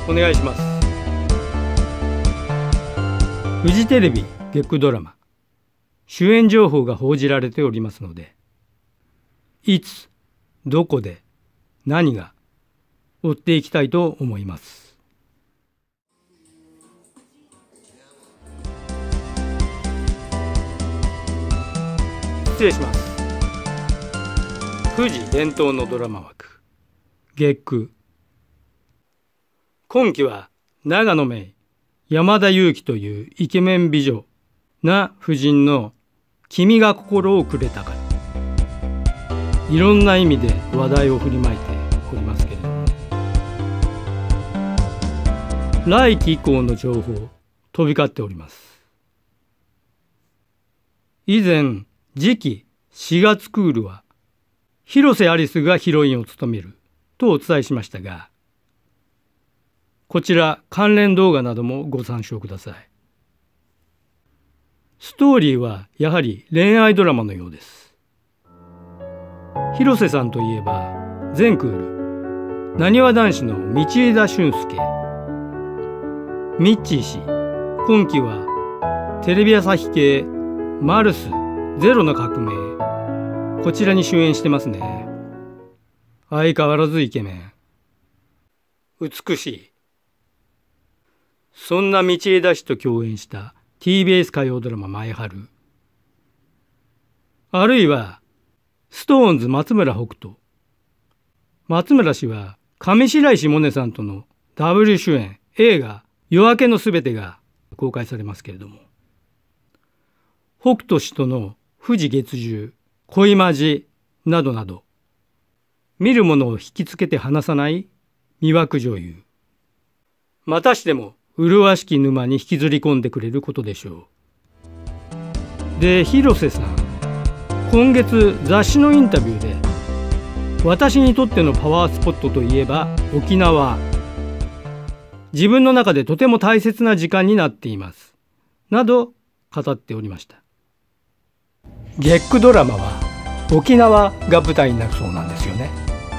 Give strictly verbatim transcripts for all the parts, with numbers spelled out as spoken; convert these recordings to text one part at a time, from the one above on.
お願いします。フジテレビ月9ドラマ主演情報が報じられておりますので、いつどこで何が追っていきたいと思います。失礼します。富士伝統のドラマ枠月九、今期は永野芽郁、山田裕貴というイケメン美女な夫人の君が心をくれたから、いろんな意味で話題を振りまいておりますけれども、来期以降の情報飛び交っております。以前次期しがつクールは広瀬アリスがヒロインを務めるとお伝えしましたが、こちら関連動画などもご参照ください。ストーリーはやはり恋愛ドラマのようです。広瀬さんといえば前クールなにわ男子の道枝駿佑、ミッチー氏、今期はテレビ朝日系マルスゼロの革命、こちらに主演してますね。相変わらずイケメン、美しい。そんな道枝氏と共演した ティービーエス 火曜ドラマ前春、あるいはストーンズ松村北斗、松村氏は上白石萌音さんとのダブル主演映画夜明けのすべてが公開されますけれども、北斗氏との富士月十、恋マジなどなど、見る者を引きつけて離さない魅惑女優。またしても麗しき沼に引きずり込んでくれることでしょう。で、広瀬さん、今月雑誌のインタビューで、私にとってのパワースポットといえば沖縄。自分の中でとても大切な時間になっています。など語っておりました。月九ドラマは沖縄が舞台になるそうなんですよね。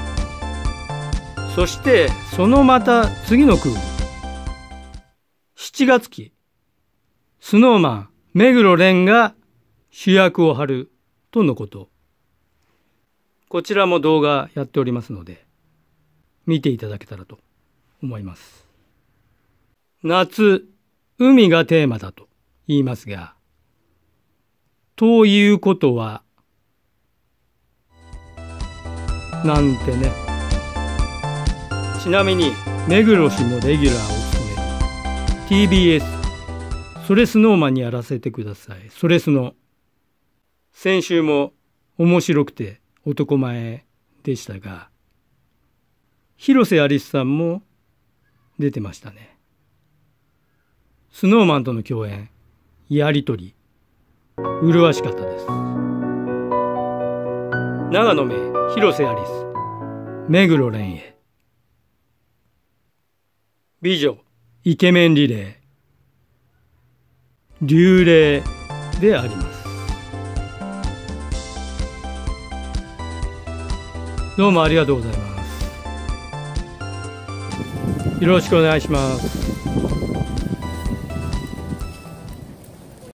そしてそのまた次のクール、しちがつ期、スノーマン目黒蓮が主役を張るとのこと。こちらも動画やっておりますので見ていただけたらと思います。夏、海がテーマだと言いますが、ということはなんてね。ちなみに目黒氏もレギュラーを務める ティービーエス それスノーマンにやらせてください。それスノ、先週も面白くて男前でしたが、広瀬アリスさんも出てましたね。スノーマンとの共演、やりとり麗しかったです。永野芽郁、広瀬アリス、目黒蓮へ。美女イケメンリレー、流麗であります。どうもありがとうございます。よろしくお願いします。